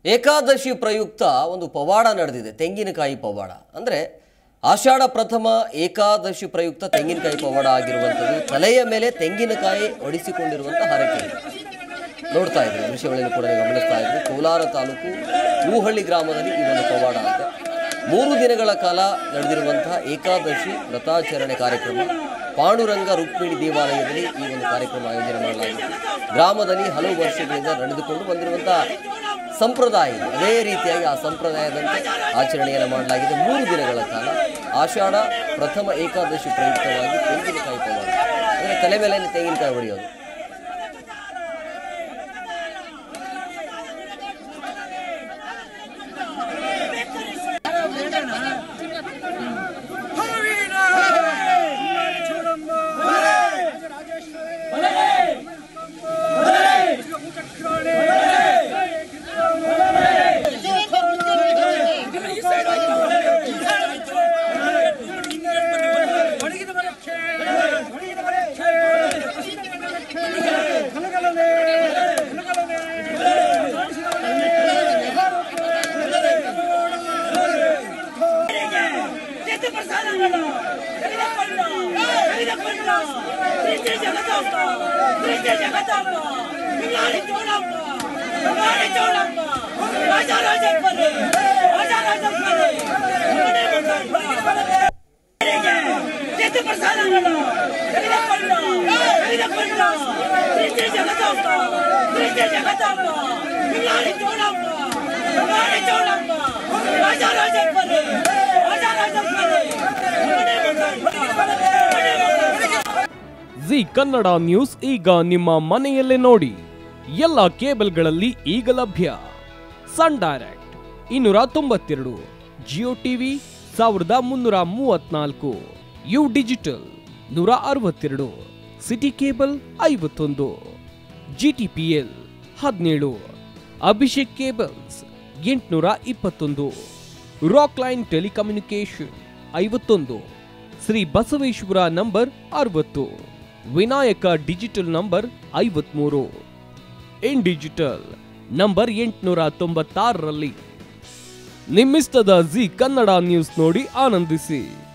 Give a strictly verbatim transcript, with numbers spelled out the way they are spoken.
ಏಕಾದಶಿ ಪ್ರಯುಕ್ತ ಒಂದು ಪವಾಡ ನಡೆದಿದೆ, ತೆಂಗಿನಕಾಯಿ ಪವಾಡ. ಅಂದರೆ ಆಷಾಢ ಪ್ರಥಮ ಏಕಾದಶಿ ಪ್ರಯುಕ್ತ ತೆಂಗಿನಕಾಯಿ ಪವಾಡ ಆಗಿರುವಂಥದ್ದು. ತಲೆಯ ಮೇಲೆ ತೆಂಗಿನಕಾಯಿ ಒಡಿಸಿಕೊಂಡಿರುವಂಥ ಹರಕೆ ನೋಡ್ತಾ ಇದ್ರಿ, ದೃಶ್ಯಗಳನ್ನು ಕೂಡ ಗಮನಿಸ್ತಾ ಇದ್ರಿ. ಕೋಲಾರ ತಾಲೂಕು ಊಹಳ್ಳಿ ಗ್ರಾಮದಲ್ಲಿ ಈ ಒಂದು ಪವಾಡ ಅಂತ ಮೂರು ದಿನಗಳ ಕಾಲ ನಡೆದಿರುವಂತಹ ಏಕಾದಶಿ ವ್ರತಾಚರಣೆ ಕಾರ್ಯಕ್ರಮ ಪಾಂಡುರಂಗ ರುಕ್ಮಿಣಿ ದೇವಾಲಯದಲ್ಲಿ ಈ ಒಂದು ಕಾರ್ಯಕ್ರಮ ಆಯೋಜನೆ ಮಾಡಲಾಗಿದೆ. ಗ್ರಾಮದಲ್ಲಿ ಹಲವು ವರ್ಷಗಳಿಂದ ನಡೆದುಕೊಂಡು ಬಂದಿರುವಂತಹ ಸಂಪ್ರದಾಯ ಇದೆ. ಅದೇ ರೀತಿಯಾಗಿ ಆ ಸಂಪ್ರದಾಯದಂತೆ ಆಚರಣೆಯನ್ನು ಮಾಡಲಾಗಿದೆ. ಮೂರು ದಿನಗಳ ಕಾಲ ಆಷಾಢ ಪ್ರಥಮ ಏಕಾದಶಿ ಪ್ರಯುಕ್ತವಾಗಿ ತೆಂಗಿನಕಾಯಿ ಪವಾಡ, ಅಂದರೆ ತಲೆ ಮೇಲೆ ತೆಂಗಿನಕಾಯಿ ಹೊಡೆಯೋದು. ಜಿ ಕನ್ನಡ ನ್ಯೂಸ್ ಈಗ ನಿಮ್ಮ ಮನೆಯಲ್ಲೇ ನೋಡಿ. ಎಲ್ಲ ಕೇಬಲ್ಗಳಲ್ಲಿ ಈಗ ಲಭ್ಯ. ಸನ್ ಡೈರೆಕ್ಟ್ ಇನ್ನೂರ ತೊಂಬತ್ತೆರಡು, ಜಿಯೋ ಟಿವಿ ಸಾವಿರದ ಮುನ್ನೂರ ಮೂವತ್ನಾಲ್ಕು, ಯು ಡಿಜಿಟಲ್ ನೂರ ಅರವತ್ತೆರಡು, ಸಿಟಿ ಕೇಬಲ್ ಐವತ್ತೊಂದು, ಜಿಟಿಪಿಎಲ್ ಹದಿನೇಳು, ಅಭಿಷೇಕ್ ಕೇಬಲ್ಸ್ ಎಂಟುನೂರ ಇಪ್ಪತ್ತೊಂದು, ರಾಕ್ ಲೈನ್ ಟೆಲಿಕಮ್ಯುನಿಕೇಶನ್ ಐವತ್ತೊಂದು, ಶ್ರೀ ಬಸವೇಶ್ವರ ನಂಬರ್ ಅರವತ್ತು, ವಿನಾಯಕ ಡಿಜಿಟಲ್ ನಂಬರ್ ಐವತ್ಮೂರು, ಇನ್ ಡಿಜಿಟಲ್ ನಂಬರ್ ಎಂಟುನೂರ ತೊಂಬತ್ತಾರರಲ್ಲಿ. ನಿಮ್ಮಿಸ್ತದ ಜಿ ಕನ್ನಡ ನ್ಯೂಸ್ ನೋಡಿ ಆನಂದಿಸಿ.